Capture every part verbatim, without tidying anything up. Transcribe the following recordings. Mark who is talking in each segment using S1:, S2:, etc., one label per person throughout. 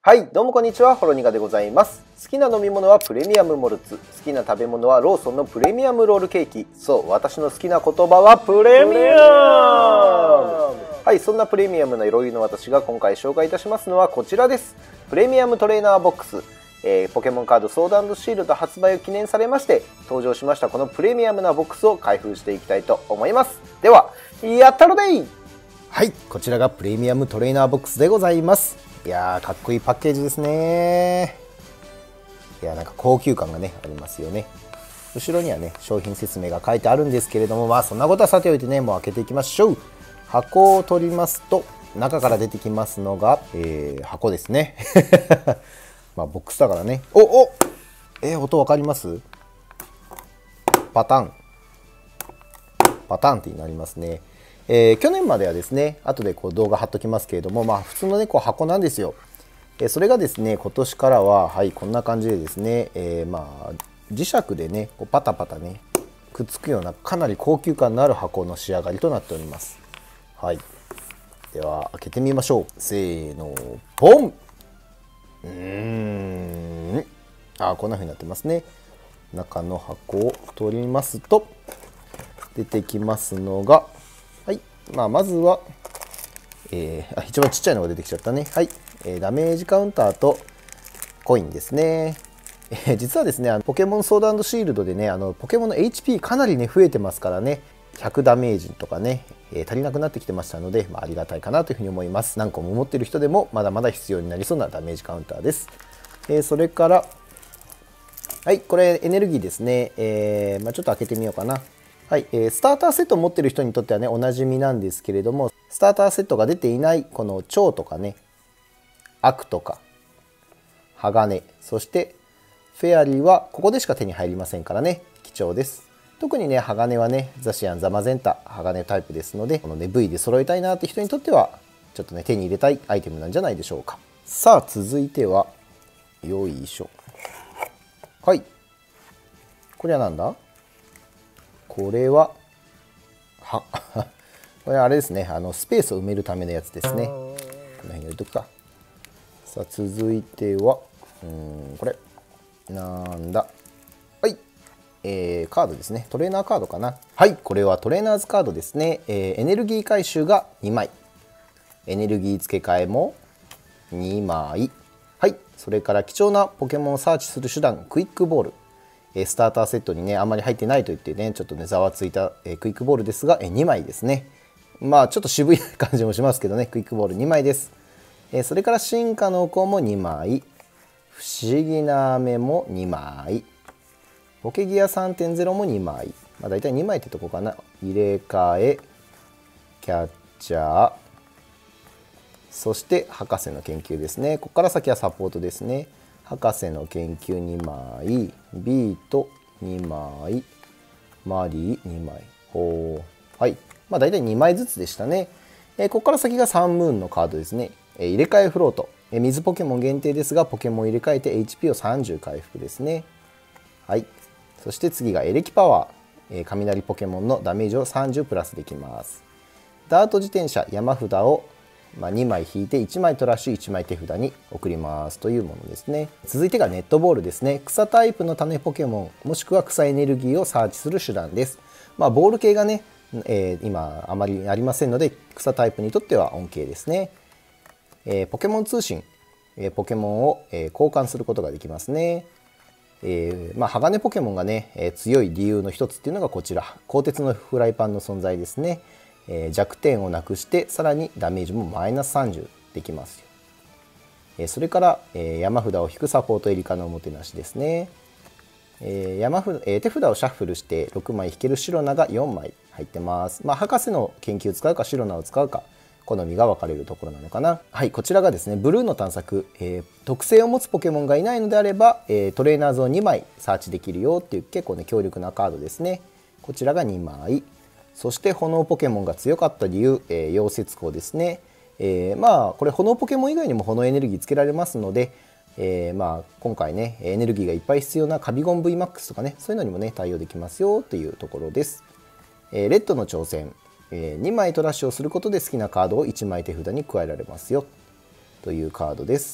S1: はい、どうもこんにちは、ほろにがでございます。好きな飲み物はプレミアムモルツ、好きな食べ物はローソンのプレミアムロールケーキ。そう、私の好きな言葉はプレミアム。はい、そんなプレミアムな色々の私が今回紹介いたしますのはこちらです。プレミアムトレーナーボックス。えー、ポケモンカードソード&シールド発売を記念されまして登場しましたこのプレミアムなボックスを開封していきたいと思います。ではやったのでい。はい、こちらがプレミアムトレーナーボックスでございます。いやー、かっこいいパッケージですね。いやー、なんか高級感がねありますよね。後ろにはね商品説明が書いてあるんですけれども、まあそんなことはさておいてね、もう開けていきましょう。箱を取りますと中から出てきますのが、えー、箱ですね。まあボックスだからね。おおえー、音わかります？パターンパターンってなりますね。えー、去年まではですね、後でこう動画貼っときますけれども、まあ普通のねこう箱なんですよ。えー、それがですね、今年からははいこんな感じでですね、えー、まあ磁石でねこうパタパタねくっつくようなかなり高級感のある箱の仕上がりとなっております。はい。では開けてみましょう。せーの、ポン。うーん。あ、こんな風になってますね。中の箱を取りますと出てきますのが、はい。まあまずは、えー、あ一番ちっちゃいのが出てきちゃったね。はい。えー、ダメージカウンターとコインですね。えー、実はですね、あのポケモンソード&シールドでね、あのポケモンの エイチピー かなりね増えてますからね。ひゃくダメージとかね、えー、足りなくなってきてましたので、まあ、ありがたいかなというふうに思います。何個も持ってる人でもまだまだ必要になりそうなダメージカウンターです。えー、それからはい、これエネルギーですね。えーまあ、ちょっと開けてみようかな。はい、えー、スターターセットを持ってる人にとってはねおなじみなんですけれども、スターターセットが出ていないこの蝶とかね、悪とか鋼、そしてフェアリーはここでしか手に入りませんからね、貴重です。特にね鋼はねザシアン、ザマゼンタ、鋼タイプですので、このね ブイ で揃えたいなって人にとってはちょっとね手に入れたいアイテムなんじゃないでしょうか。さあ続いてはよいしょ。はい、これはなんだ？これははこれあれですね、あのスペースを埋めるためのやつですね。この辺に置いとくか。さあ続いてはうんこれなんだ。はい、えー、カードですね。トレーナーカードかな。はい、これはトレーナーズカードですね。えー、エネルギー回収がにまい、エネルギー付け替えもにまい。はい、それから貴重なポケモンをサーチする手段クイックボール。スターターセットにねあんまり入ってないと言ってねちょっとねざわついたクイックボールですがにまいですね。まあちょっと渋い感じもしますけどね、クイックボールにまいです。それから進化の子もにまい、不思議な飴もにまい、ポケギア さんてんゼロ もにまい、まあ、大体にまいってとこかな。入れ替え、キャッチャー、そして博士の研究ですね。ここから先はサポートですね。博士の研究にまい、ビートにまい、マリーにまい。ほう。はい。まあ大体にまいずつでしたね。えー、ここから先がサンムーンのカードですね。えー、入れ替えフロート。えー、水ポケモン限定ですが、ポケモンを入れ替えて エイチピー をさんじゅう回復ですね。はい。そして次がエレキパワー。えー、雷ポケモンのダメージをさんじゅうプラスできます。ダート自転車、山札をまあにまい引いていちまいトラッシュ、いちまい手札に送りますというものですね。続いてがネットボールですね。草タイプの種ポケモンもしくは草エネルギーをサーチする手段です。まあボール系がね、えー、今あまりありませんので草タイプにとっては恩恵ですね。えー、ポケモン通信、えー、ポケモンを、えー、交換することができますね。えー、まあ鋼ポケモンがね、えー、強い理由の一つっていうのがこちら、鋼鉄のフライパンの存在ですね。えー、弱点をなくしてさらにダメージもマイナスさんじゅうできますよ。えー、それから、えー、山札を引くサポートエリカのおもてなしですね。えー、山札、えー、手札をシャッフルしてろくまい引けるシロナがよんまい入ってます。まあ博士の研究を使うかシロナを使うか好みが分かれるところなのかな。はい、こちらがですねブルーの探索、えー、特性を持つポケモンがいないのであれば、えー、トレーナーズをにまいサーチできるよっていう結構ね強力なカードですね。こちらがにまい。そして炎ポケモンが強かった理由、えー、溶接工ですね。えー、まあこれ炎ポケモン以外にも炎エネルギーつけられますので、えー、まあ今回ねエネルギーがいっぱい必要なカビゴン ブイマックス とかね、そういうのにもね対応できますよというところです。えー、レッドの挑戦、えー、にまいトラッシュをすることで好きなカードをいちまい手札に加えられますよというカードです。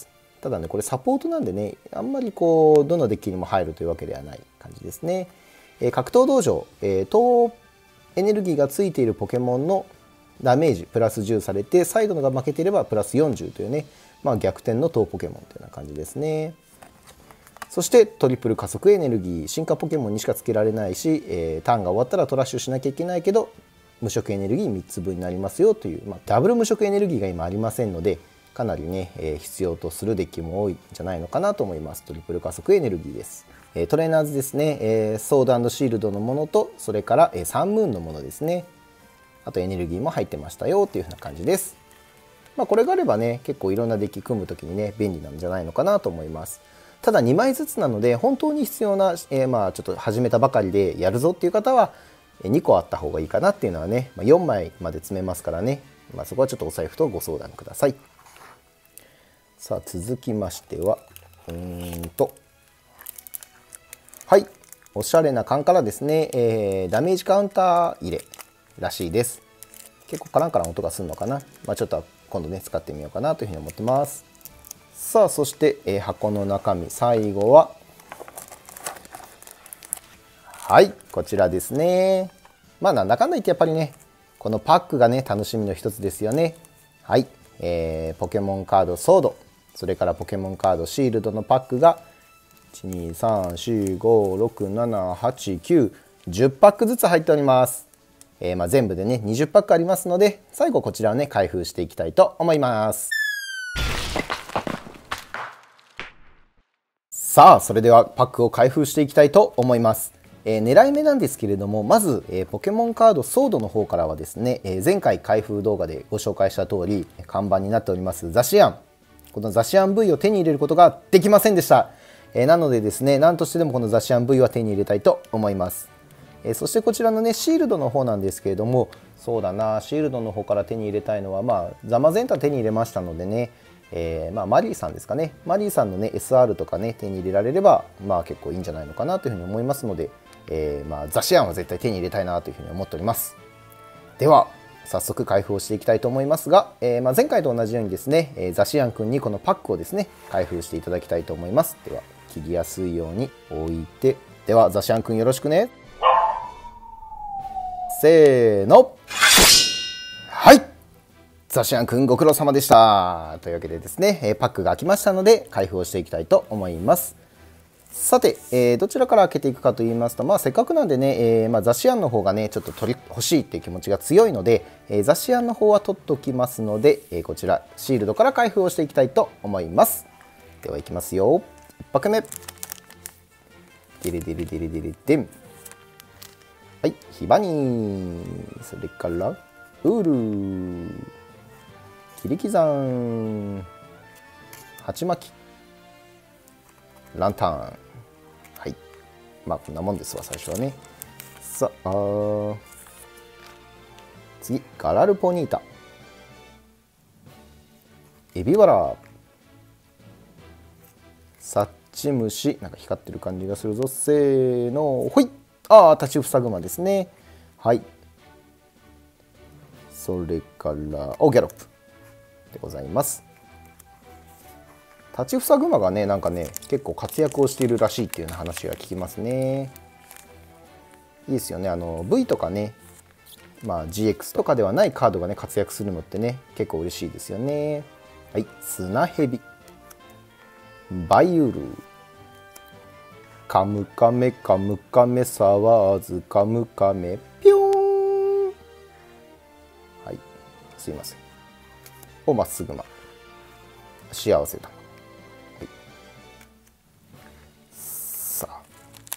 S1: ただねこれサポートなんでねあんまりこうどのデッキにも入るというわけではない感じですね。えー、格闘道場、えー、等エネルギーがついているポケモンのダメージプラスじゅうされてサイドのが負けていればプラスよんじゅうというね、まあ、逆転の等ポケモンというような感じですね。そしてトリプル加速エネルギー、進化ポケモンにしかつけられないし、えー、ターンが終わったらトラッシュしなきゃいけないけど無色エネルギーみっつぶんになりますよという、まあ、ダブル無色エネルギーが今ありませんのでかなりね、えー、必要とするデッキも多いんじゃないのかなと思います。トリプル加速エネルギーです。えー、トレーナーズですね、えー、ソード&シールドのものとそれから、えー、サンムーンのものですね。あとエネルギーも入ってましたよっていう風な感じです。まあ、これがあればね結構いろんなデッキ組む時にね便利なんじゃないのかなと思います。ただにまいずつなので本当に必要な、えー、まあちょっと始めたばかりでやるぞっていう方はにこあった方がいいかなっていうのはね、まあ、よんまいまで詰めますからね、まあ、そこはちょっとお財布とご相談ください。さあ続きましてはうーんとはいおしゃれな缶からですね、えー、ダメージカウンター入れらしいです。結構カランカラン音がするのかな、まあ、ちょっと今度ね使ってみようかなというふうに思ってます。さあそして、えー、箱の中身最後ははいこちらですね。まあなんだかんだ言ってやっぱりねこのパックがね楽しみの一つですよね。はい、えー、ポケモンカードソードそれからポケモンカードシールドのパックがいちにさんよんごろくななはちきゅうじゅうパックずつ入っております。えー、まあ全部でねにじゅうパックありますので最後こちらをね開封していきたいと思います。さあそれではパックを開封していきたいと思います。えー、狙い目なんですけれどもまず、えー、ポケモンカードソードの方からはですね、えー、前回開封動画でご紹介した通り看板になっておりますザシアン、このザシアン V を手に入れることができませんでした。えー、なのでですね何としてでもこのザシアン V は手に入れたいと思います。えー、そしてこちらのねシールドの方なんですけれどもそうだなシールドの方から手に入れたいのはまあザマゼンタ手に入れましたのでねえーまあ、マリーさんですかねマリーさんのね エスアール とかね手に入れられればまあ結構いいんじゃないのかなというふうに思いますので、えーまあ、ザシアンは絶対手に入れたいなというふうに思っております。では早速開封をしていきたいと思いますが、えーまあ、前回と同じようにですね、えー、ザシアンくんにこのパックをですね開封していただきたいと思います。では切りやすいように置いてではザシアンくんよろしくね。せーのはいザシアンくんご苦労様でしたというわけでですねパックが開きましたので開封をしていきたいと思います。さて、えー、どちらから開けていくかと言いますと、まあ、せっかくなんでね、えーまあ、ザシアンの方がねちょっと取り欲しいっていう気持ちが強いので、えー、ザシアンの方は取っておきますので、えー、こちらシールドから開封をしていきたいと思います。ではいきますよ。いちパック目デレデレデレデレデンはいヒバニーそれからウールー切り刻ん鉢巻きランタンはいまあこんなもんですわ最初はね。さあ次ガラルポニータエビワラサッチムシなんか光ってる感じがするぞ。せーのほいああ立ちふさグマですね。はいそれからおギャロップでございます。立ちふさグマがねなんかね結構活躍をしているらしいっていうような話が聞きますね。いいですよねあの V とかね、まあ、ジーエックス とかではないカードがね活躍するのってね結構嬉しいですよね。はい砂ヘビバイウルカムカメカムカメサワーズカムカメピョーンはいすいませんおまっすぐま幸せだ、はい、さあ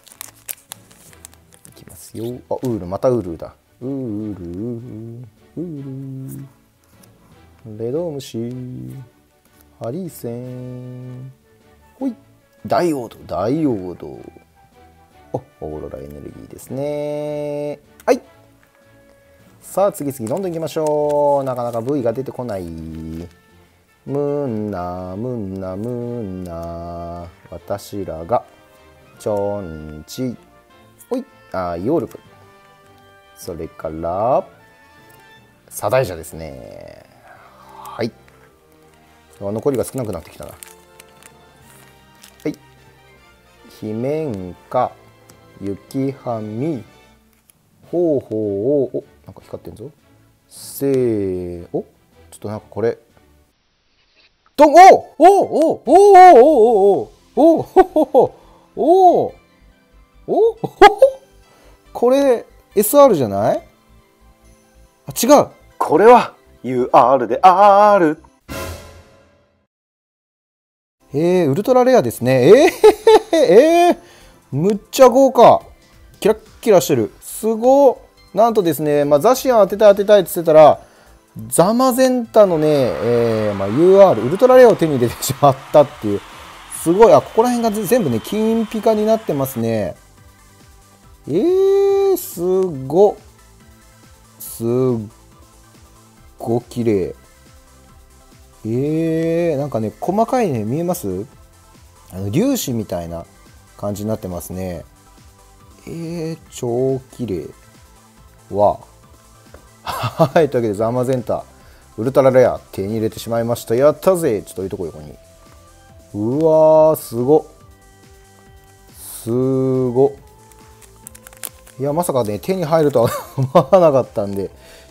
S1: いきますよ。あウールまたウールだウールウールレドムシハリーセンほいダイオードダイオードおオーロラエネルギーですね。はいさあ次々どんどんいきましょう。なかなか V が出てこない。ムンナムンナムンナ私らがチョンチほいあヨールプそれからサダイジャですね。はい残りが少なくなってきたな。 面か雪はみほうほう、おなんか光ってんぞ。せーおちょっとなんかこれとおおおおおおおおおおおおこれ エスアール じゃない？あ、違う。これは ユーアール で アール。えー、ウルトラレアですね。えー、えー、むっちゃ豪華。キラッキラしてる。すご。なんとですね、まあ、ザシアン当てたい当てたいって言ってたら、ザマゼンタのね、えーまあ、ユーアール、ウルトラレアを手に入れてしまったっていう。すごい。あ、ここら辺が全部ね、金ピカになってますね。えー、すご。すっご綺麗。えー、なんかね、細かいね、見えます？あの粒子みたいな感じになってますね。えー、超綺麗。わはい、というわけでザマゼンタウルトラレア手に入れてしまいました。やったぜ。ちょっと置いとこう、横に。うわー、すごすごいや、まさかね、手に入るとは思わなかったんで、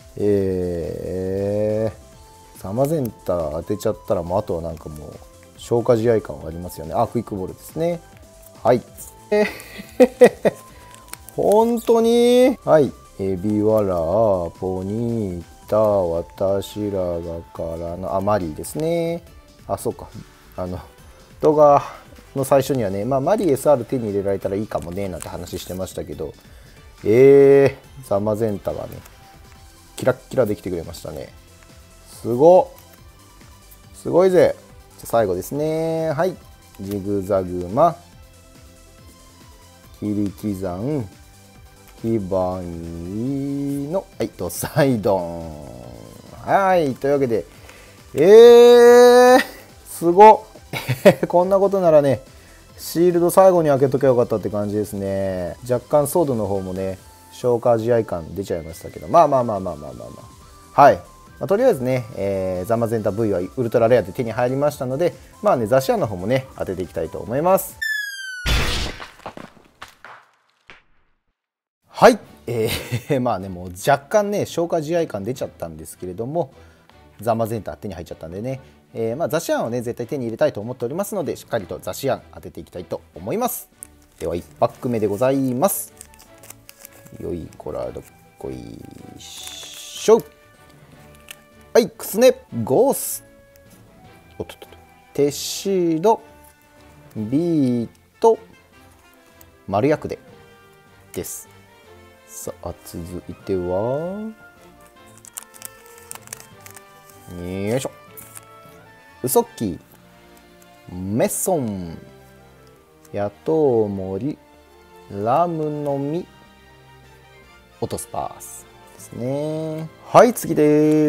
S1: えー、ザマゼンタ当てちゃったら、もうあとはなんかもう消化試合感はありますよね。あ、クイックボールですね。はい。えー、本当にはい。エビワラ、ポニータ、私らがからの、あ、マリーですね。あ、そうか。あの、動画の最初にはね、まあ、マリー エスアール 手に入れられたらいいかもね、なんて話してましたけど、えー、ザマゼンタがね、キラッキラできてくれましたね。すごすごいぜ。じゃ最後ですね。はい。ジグザグマ、切り刻ん、ヒバイの、はい、ドサイドン。はい、というわけで、えー、すごっ。こんなことならね、シールド最後に開けとけばよかったって感じですね。若干ソードの方もね、消化試合感出ちゃいましたけど、まあまあまあまあまあまあまあ。はい。まあ、とりあえずね、えー、ザマゼンタ V はウルトラレアで手に入りましたので、まあね、ザシアンの方もね、当てていきたいと思います。はい、えー、まあね、もう若干ね、消化試合感出ちゃったんですけれども、ザマゼンタ手に入っちゃったんでね、えー、まあザシアンをね、絶対手に入れたいと思っておりますので、しっかりとザシアン当てていきたいと思います。ではいちパック目でございます。よいこらどっこいしょ。はい、クスネゴース、おっとっと、テシード、ビート、丸薬でです。さあ続いては、よいしょ、ウソッキー、メッソン、ヤトウモリ、ラムの実、オトスパースですね。はい、次です。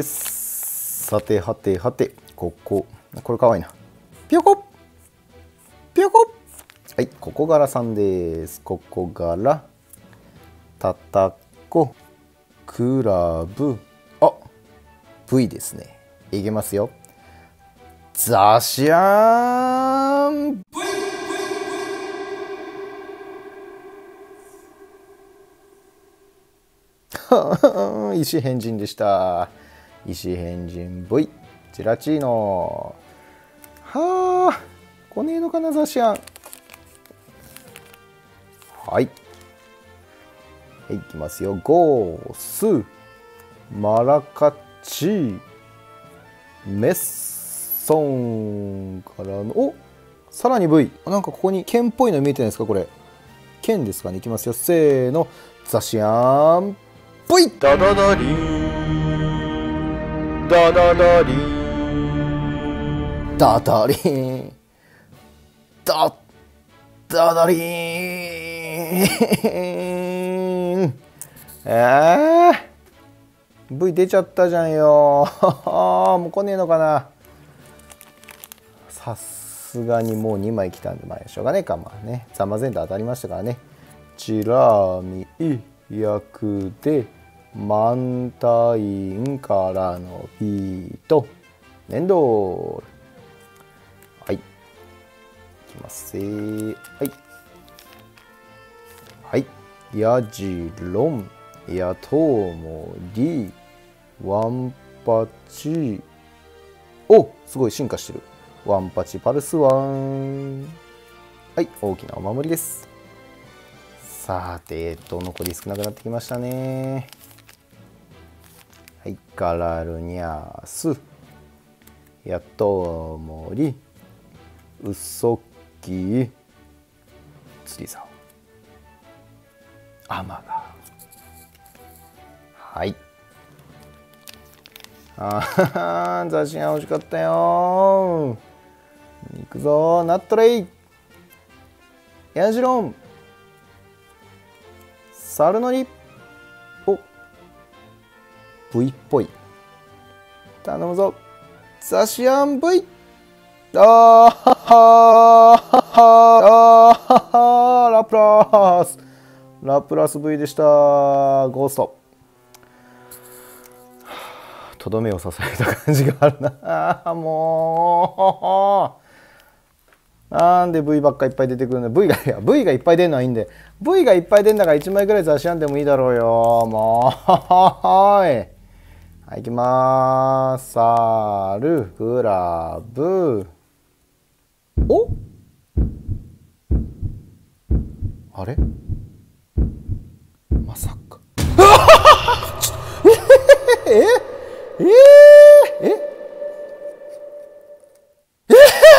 S1: さてはてはて、こここれかわいいな。ピョコピョコ、はい、ここがらさんです。ここがらたたこ、クラブ、あ、V ですね。いきますよ。ザシャーン V。 石変人でした。石変人 V ジェラチーノ。はあ、来ねえのかな、ザシャン。はい、はい、いきますよ。ゴース、マラカチ、メッソンからの、お、さらに V。なんかここに剣っぽいの見えてないですか、これ。剣ですかね。いきますよ。せーの。ザシャン V。 ダダダリンダダダリンダダリンダダダリンえー、V 出ちゃったじゃんよ。もう来ねえのかな。さすがにもうにまい来たんで、まあしょうがねえか。まあね、ザマゼンタ当たりましたからね。チラミ役でマンタインからのピート粘土、はい、いきます。はい、 はい、ヤジロン、ヤトウモリ、ワンパチ、お、すごい進化してる。ワンパチパルスワン。はい、大きなお守りです。さて、えっと、残り少なくなってきましたね。はい、ガラルニャース、ヤトウモリ、ウソキ、釣りさん、アマガ。はい。ああ、雑誌が欲しかったよ。いくぞ、ナットレイ、ヤジロン、サルノリ、お、V っぽい。頼むぞ、ザシアン V。あーはははは、ラプラス、ラプラス V でした。ゴースト。とどめを刺された感じがあるな。あ、もうなんで V ばっかいっぱい出てくるんだ。 V がいや V がいっぱい出るのはいいんで、 V がいっぱい出るんだからいちまいぐらい雑誌あんでもいいだろうよ。もうはい、はい、いきまーす。サル、グラブ、お、あれ、まさかええー、ええ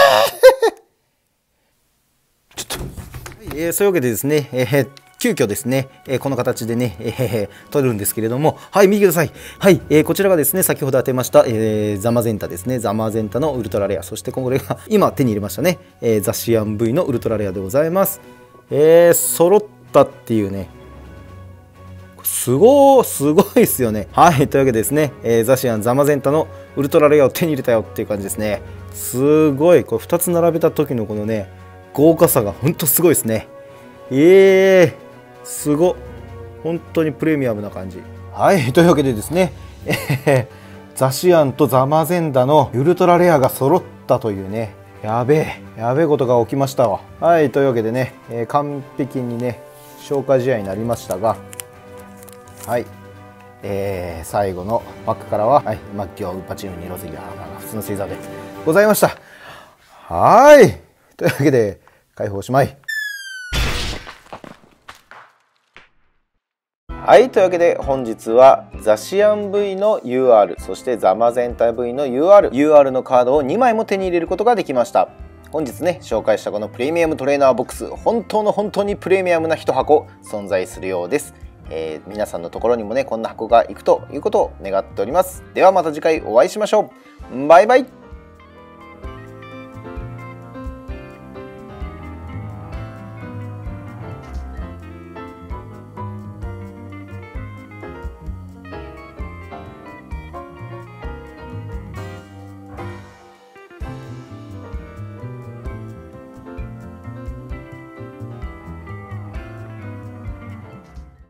S1: ちょっと、えー、そういうわけでですね、えー、急遽ですね、えー、この形でね、えー、撮るんですけれども、はい、見てください。はい、えー、こちらがですね、先ほど当てました、えー、ザマゼンタですね、ザマゼンタのウルトラレア、そしてこれが今手に入れましたね、えー、ザシアン V のウルトラレアでございます。えー、揃ったっていうね、すごー、すごいですよね。はい、というわけでですね、えー、ザシアンザマゼンタのウルトラレアを手に入れたよっていう感じですね。すごい、これふたつ並べた時のこのね、豪華さがほんとすごいですね。えー、すご、本当にプレミアムな感じ。はい、というわけでですね、えー、ザシアンとザマゼンタのウルトラレアが揃ったというね、やべえ、やべえことが起きましたわ。はい、というわけでね、えー、完璧にね、消化試合になりましたが、はい、えー、最後のバックからは、はい、マッキョ、ウパチーノ、ニロゼギア、普通の星座でございました。はい、というわけで解放しまい。はい、というわけで本日はザシアン V の ユーアール、そしてザマゼンタ V の ユーアール、ユーアール のカードをにまいも手に入れることができました。本日ね、紹介したこのプレミアムトレーナーボックス、本当の本当にプレミアムな一箱存在するようです。えー、皆さんのところにもね、こんな箱が行くということを願っております。ではまた次回お会いしましょう。バイバイ。